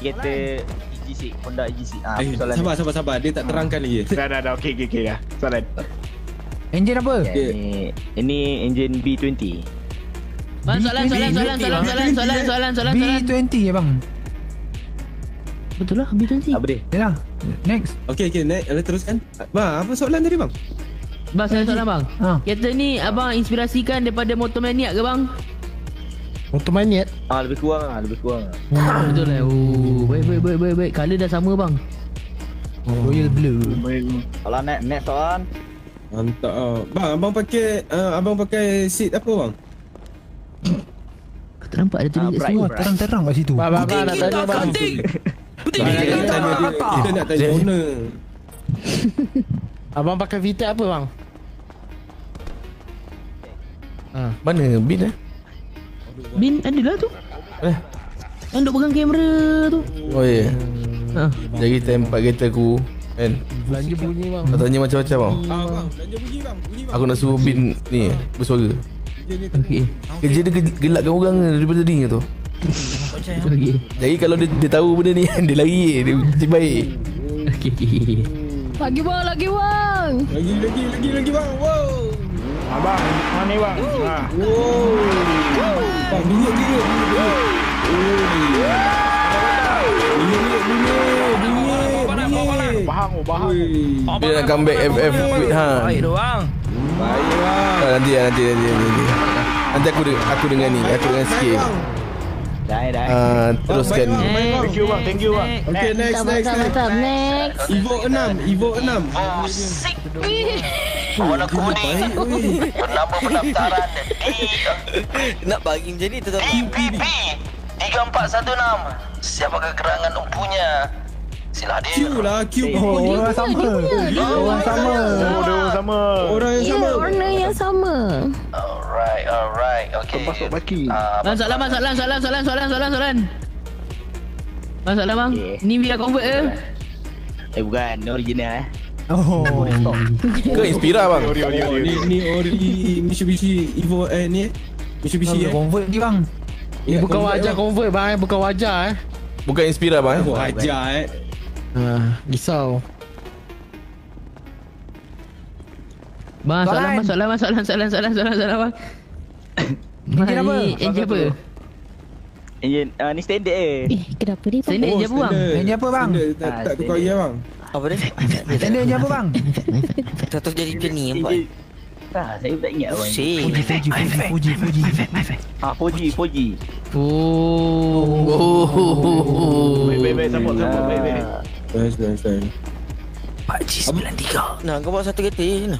[SPEAKER 12] kereta E G C, Honda E G C. Ah,
[SPEAKER 9] Eh,
[SPEAKER 12] soalan
[SPEAKER 9] sabar, sabar, sabar. Dia tak terangkan lagi.
[SPEAKER 5] Dah, dah, dah. Okey, okey, okey dah. Soalan.
[SPEAKER 4] Enjin apa?
[SPEAKER 12] Ya, ini, ini enjin B dua puluh.
[SPEAKER 6] Bang, soalan, soalan, soalan, soalan, soalan, soalan, soalan, soalan,
[SPEAKER 4] B
[SPEAKER 6] soalan.
[SPEAKER 4] dua puluh ya bang?
[SPEAKER 6] Betul lah, B dua puluh.
[SPEAKER 12] Apa dia?
[SPEAKER 4] Yalah. Next.
[SPEAKER 9] Okey, okey. Naik. Teruskan. Bang, apa soalan tadi bang?
[SPEAKER 6] Bang, saya soalan bang.
[SPEAKER 4] Ha.
[SPEAKER 6] Kereta ni abang inspirasikan daripada Motomaniac ke bang?
[SPEAKER 13] Motomaniac.
[SPEAKER 12] Ah, lebih kurang ah, lebih kurang.
[SPEAKER 6] Ah, betul lah. Oh, baik, baik, baik, baik, baik. Color dah sama bang.
[SPEAKER 4] Royal Blue.
[SPEAKER 12] Kalau next next soalan.
[SPEAKER 9] Mantap. ah. Bang, abang pakai uh, abang pakai seat apa bang?
[SPEAKER 6] Tak nampak ada tulis kat
[SPEAKER 12] bright,
[SPEAKER 6] situ.
[SPEAKER 4] Wah, terang-terang kat situ.
[SPEAKER 13] Bang, bang, bang, nak tanya bang.
[SPEAKER 9] Bang, kita nak tanya dia. Kita nak tanya owner.
[SPEAKER 13] Abang pakai Vitek apa bang?
[SPEAKER 3] Ha. Mana bin eh?
[SPEAKER 6] Bin ada lah tu.
[SPEAKER 3] Eh.
[SPEAKER 6] Yang duk pegang kamera tu.
[SPEAKER 3] Oh ya. Yeah.
[SPEAKER 6] Ha.
[SPEAKER 3] Jadi tempat kereta aku kan.
[SPEAKER 13] Belanja bunyi bang.
[SPEAKER 3] Kau tanya macam-macam bang.
[SPEAKER 9] Ah bang, belanja bunyi bang. Bunyi bang.
[SPEAKER 3] Aku nak suruh bin ni bersuara.
[SPEAKER 6] Okey.
[SPEAKER 3] Kerja dia ge- gelakkan orang daripada tadi tu.
[SPEAKER 6] Okey.
[SPEAKER 3] Jadi kalau dia, dia tahu benda ni dia lari, dia mesti baik.
[SPEAKER 6] Okey.
[SPEAKER 8] Lagi bang, lagi bang.
[SPEAKER 9] Lagi lagi lagi lagi bang. Wow.
[SPEAKER 5] Abang, mana ni bang? Ha.
[SPEAKER 9] Wow. Bang, minyak dia.
[SPEAKER 5] Bahang, oh bahang.
[SPEAKER 3] Bila nak comeback F F with ha.
[SPEAKER 6] Baik tu bang.
[SPEAKER 9] Baik bang.
[SPEAKER 3] Ah, nanti lah, nanti nanti nanti. Nanti aku de- aku dengan ni, aku dengan sikit.
[SPEAKER 12] Dah dah.
[SPEAKER 3] Ah, teruskan.
[SPEAKER 5] Thank you bang, thank you bang.
[SPEAKER 9] Okay, next next next.
[SPEAKER 8] Next.
[SPEAKER 9] Evo enam, Evo enam.
[SPEAKER 1] Oh, sick. Warna kuning. Bernama pendaftaran D
[SPEAKER 10] Nak bagi macam ni tu tapi
[SPEAKER 1] D P P tiga empat satu enam. Siapakah gerangan umpunya? Sila hadir.
[SPEAKER 9] Q lah, Q.
[SPEAKER 4] Oh, orang sama. Orang sama.
[SPEAKER 5] Oh, dia orang sama.
[SPEAKER 9] Orang yang
[SPEAKER 8] Ya,
[SPEAKER 9] sama.
[SPEAKER 8] warna yang sama.
[SPEAKER 1] Alright, alright. Okay.
[SPEAKER 5] Termasuk baki.
[SPEAKER 1] Ah,
[SPEAKER 6] Bang, soalan bang, soalan, soalan, soalan, soalan, soalan, soalan. Bang, soalan bang.
[SPEAKER 12] Okey.
[SPEAKER 6] Ni bila convert ke?
[SPEAKER 12] Eh bukan, ni original eh.
[SPEAKER 4] Oh.
[SPEAKER 3] Ke Inspira bang.
[SPEAKER 5] Ori, ori,
[SPEAKER 9] Oh,
[SPEAKER 5] ori.
[SPEAKER 9] ni ni ori Mitsubishi Evo eh ni eh. Mitsubishi eh.
[SPEAKER 4] Convert ni bang.
[SPEAKER 9] Ya,
[SPEAKER 13] Bukan wajah convert bang eh, bukan wajah eh.
[SPEAKER 3] Bukan Inspira bang.
[SPEAKER 9] Oh, ajar eh.
[SPEAKER 13] Ha, risau.
[SPEAKER 6] Bang, soalan
[SPEAKER 4] Soalan.
[SPEAKER 6] bang, soalan bang, soalan, soalan, soalan, soalan, soalan bang.
[SPEAKER 4] Enjin apa?
[SPEAKER 6] Ni enjin apa?
[SPEAKER 12] Enjin ah, ni standard eh.
[SPEAKER 8] Eh, kenapa ni bang?
[SPEAKER 6] Saya ni enjin apa bang?
[SPEAKER 9] standard.
[SPEAKER 4] Enjin apa, bang?
[SPEAKER 9] Standard, Tak tak tukar ya bang.
[SPEAKER 10] apa dia?
[SPEAKER 4] Standard enjin apa bang?
[SPEAKER 10] Tak tahu jadi macam ni nampak.
[SPEAKER 12] Enjin. Ah, saya tak ingat bang.
[SPEAKER 10] Pusing.
[SPEAKER 4] Fuji, Fuji, Fuji, Fuji, Fuji.
[SPEAKER 12] Ah, four G, four G.
[SPEAKER 6] Oh.
[SPEAKER 3] Oh.
[SPEAKER 5] Baik, baik, baik. Support, support. Baik, baik.
[SPEAKER 9] Nice, nice, nice.
[SPEAKER 3] Pak Haji sembilan tiga.
[SPEAKER 10] Nah, kau bawa satu kereta je nah.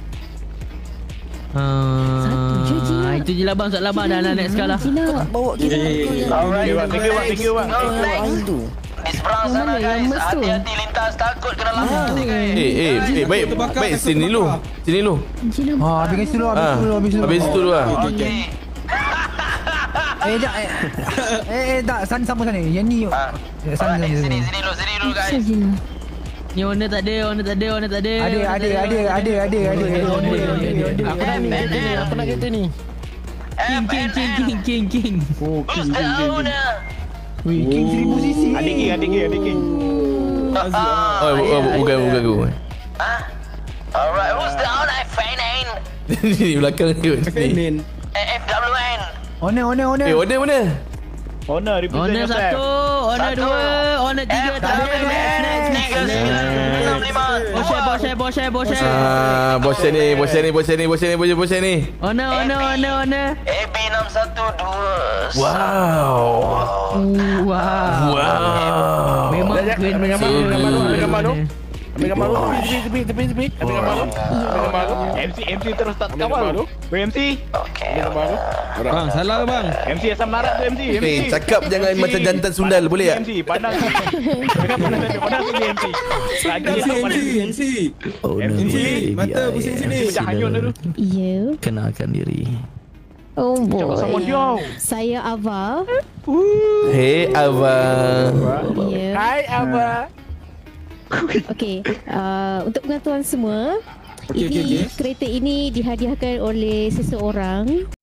[SPEAKER 6] Satu
[SPEAKER 8] je, Cina.
[SPEAKER 6] Itu je lah bang, soalan bang. Dah nak next kalah.
[SPEAKER 8] Cina.
[SPEAKER 10] Bawa kereta
[SPEAKER 9] Eh,
[SPEAKER 10] kau yang
[SPEAKER 1] Alright.
[SPEAKER 5] Thank you bang, thank you bang.
[SPEAKER 10] lain tu.
[SPEAKER 1] Di seberang sana
[SPEAKER 8] Yang mana? Yang
[SPEAKER 1] guys.
[SPEAKER 8] mes tu?
[SPEAKER 1] Hati-hati lintas, takut kena lampu ni guys.
[SPEAKER 3] Eh eh eh baik baik sini dulu. Sini dulu.
[SPEAKER 8] Cina.
[SPEAKER 4] Ah, habis kat situ dulu, habis
[SPEAKER 3] Ah.
[SPEAKER 4] situ dulu, habis situ dulu.
[SPEAKER 3] Habis situ dulu ah.
[SPEAKER 1] Okey.
[SPEAKER 4] Eh, jap. Eh, eh, eh tak, sana sama sana. Yang ni.
[SPEAKER 1] Ah.
[SPEAKER 4] Eh, Sana, sana,
[SPEAKER 1] Alright, sini,
[SPEAKER 4] sana.
[SPEAKER 1] sini dulu, sini dulu guys.
[SPEAKER 8] Asal Cina.
[SPEAKER 6] Ni owner tak ada, owner tak ada, owner tak ada.
[SPEAKER 4] Ada,
[SPEAKER 6] owner
[SPEAKER 4] ada,
[SPEAKER 6] tak
[SPEAKER 4] ada, ada, ada, ada, ada.
[SPEAKER 13] Aku nak ni kereta ni, aku nak kereta ni.
[SPEAKER 6] King, king, king, king, king, king.
[SPEAKER 5] Oh,
[SPEAKER 1] Who's the owner?
[SPEAKER 4] Wih, King seribu cc.
[SPEAKER 5] Adik King, adik King, adik King.
[SPEAKER 1] Ah,
[SPEAKER 3] Oh, bu- bu- bukan bukan aku.
[SPEAKER 1] ah. Alright, who's the owner? F N.
[SPEAKER 3] Di belakang ni.
[SPEAKER 9] Fenin.
[SPEAKER 1] F W N.
[SPEAKER 4] Owner, owner, owner.
[SPEAKER 3] Eh, order mana?
[SPEAKER 5] Honor, represent
[SPEAKER 6] Owner
[SPEAKER 5] yourself.
[SPEAKER 6] satu, owner
[SPEAKER 1] Satu.
[SPEAKER 6] dua, owner tiga.
[SPEAKER 1] F
[SPEAKER 6] Tak ada.
[SPEAKER 1] W N.
[SPEAKER 6] Next, next,
[SPEAKER 1] Tiga
[SPEAKER 6] next.
[SPEAKER 1] sembilan enam lima.
[SPEAKER 6] Bosnya, bosnya, bosnya, bosnya.
[SPEAKER 3] Ah, bosnya ni, bosnya ni, bosnya ni, bosnya ni, bosnya bosnya ni.
[SPEAKER 6] Owner, owner, owner, owner.
[SPEAKER 1] A B enam satu dua.
[SPEAKER 3] Wow.
[SPEAKER 6] Oh, wow.
[SPEAKER 3] Wow.
[SPEAKER 6] Memang
[SPEAKER 5] Ambil gambar tu, ambil gambar tu, ambil gambar tu. Ambil gambar tu, tepi, tepi, tepi, tepi. Ambil gambar tu. Ambil gambar tu. M C, M C terus tak kawal. Weh M C.
[SPEAKER 1] Okey.
[SPEAKER 5] Ambil gambar tu.
[SPEAKER 9] Bang, salah ke bang?
[SPEAKER 5] M C asam larat tu M C. M C.
[SPEAKER 3] Eh, cakap jangan macam jantan sundal boleh tak?
[SPEAKER 5] M C, pandang. Jangan pandang saja, pandang sini M C. Lagi
[SPEAKER 9] M C,
[SPEAKER 5] dia tak
[SPEAKER 9] M C,
[SPEAKER 5] pandang.
[SPEAKER 9] M C.
[SPEAKER 3] Oh,
[SPEAKER 5] M C,
[SPEAKER 9] mata pusing sini.
[SPEAKER 5] Dah hanyut dah tu.
[SPEAKER 8] Ya.
[SPEAKER 6] Kenalkan diri.
[SPEAKER 8] Oh
[SPEAKER 5] Cakap sama
[SPEAKER 8] boy.
[SPEAKER 5] dia.
[SPEAKER 8] Saya Ava.
[SPEAKER 3] Hey, abang.
[SPEAKER 8] Ya.
[SPEAKER 5] Hai Abah.
[SPEAKER 8] Okey, uh, untuk pengetahuan semua,
[SPEAKER 9] Okey, okey,
[SPEAKER 8] ini
[SPEAKER 9] okey.
[SPEAKER 8] kereta ini dihadiahkan oleh seseorang